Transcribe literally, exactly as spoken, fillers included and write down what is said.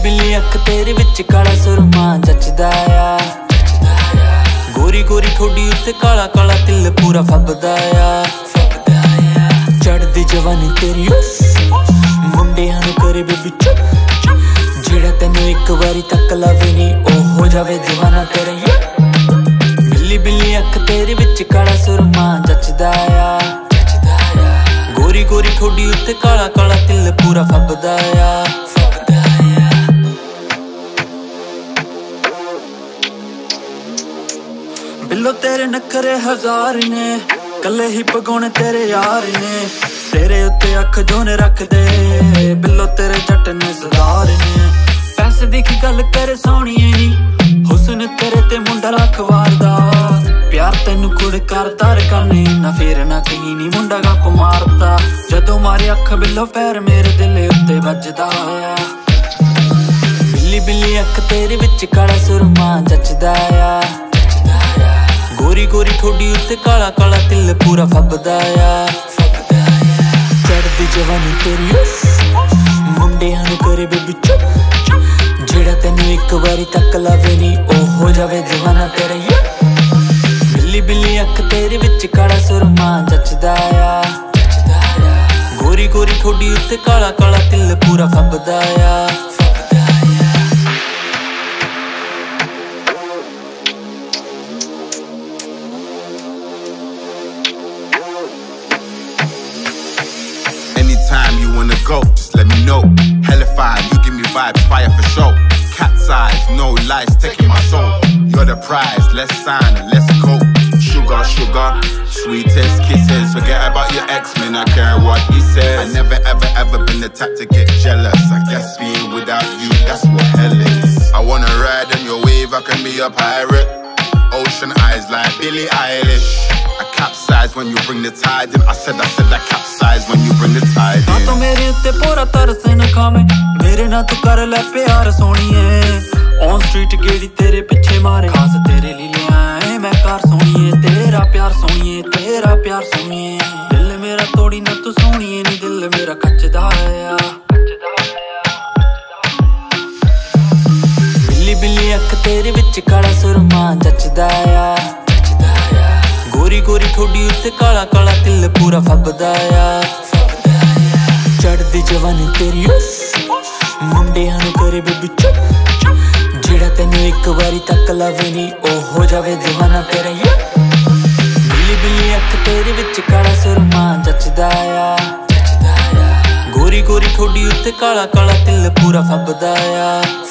बिल्ली अख तेरे विच काला सुरमा जचदा आ, गोरी गोरी ठोडी उत्ते काला काला तिल पूरा फबदा आ। चढ़दी जवानी तेरी मुंडियां नूं करे बेबी चुप, जेड़ा तैनूं एक वारी तक लवे नी ओ हो जावे दीवाना तेरा। बिल्ली बिल्ली अख तेरे विच काला सुरमा जचदा आ, गोरी गोरी ठोडी उत्ते काला काला तिल पूरा फबदा आ। बिल्लो तेरे नखरे हजार ने, कले ही पगौने तेरे यार ने, तेरे उत्ते अख जोने रख दे बिल्लो तेरे जट ने सरदार ने। पैसे दी की गल करे सोहणिए नी, हुस्न तेरे ते मुंडा लख वारदा, प्यार तैनू कुड़ कर तर करने ना फिर ना कहीं नी मुंडा गप मारदा। जदों मारी अख बिल्लो पैर मेरे दिल उत्ते वजदा आ। बिल्ली बिल्ली अख तेरे विच काला सुरमा जचदा आ, गोरी गोरी ठोडी उत्ते काला काला तिल पूरा फबदा आ। चढ़दी जवानी तेरी मुंडियां नूं करे बेबी चुप, जेड़ा तैनूं एक वारी तक लवे नी ओ हो जावे दीवाना तेरा। बिल्ली बिल्ली अख तेरे विच काला सुरमा जचदा आ, गोरी गोरी ठोडी उत्ते काला काला तिल पूरा फबदा आ। Anytime you wanna go, just let me know. Hella fire, you give me vibes, fire for show. Cat's eyes, no lies, taking my soul. You're the prize, let's sign and let's go. Sugar, sugar, sweetest kisses. Forget about your ex, man, I care what he says. I never ever ever been the type to get jealous. I guess being without you, that's what hell is. I wanna ride on your wave, I can be a pirate. Ocean eyes like Billie Eilish. I capsize when you bring the tide in. I said, I said I capsize when you bring the tide in. हाँ तो मेरे उत्ते पूरा तरस न खावे, मेरे ना तू कर ले प्यार सोहणिए। ऑन स्ट्रीट गेड़ी तेरे पिछे मारे, खास तेरे लिए आए मैं कार सोहणिए। तेरा प्यार सोहणिए, तेरा प्यार सोहणिए, दिल मेरा तोड़ी ना तू सोहणिए नी, दिल मेरा कच्चदा आ। बिल्ली बिल्ली अख तेरे विच काला सुरमा जचदा आ, गोरी गोरी ठोडी उत्ते काला काला तिल पूरा फबदा आ। चढ़दी जवानी तेरी मुंडियां नूं करे बेबी चुप, जेड़ा तैनूं एक वारी तक लवे नी ओ हो जावे दीवाना तेरा। बिल्ली बिल्ली अख तेरे विच काला सुरमा जचदा आ, गोरी गोरी ठोडी उत्ते काला काला तिल पूरा फबदा आ।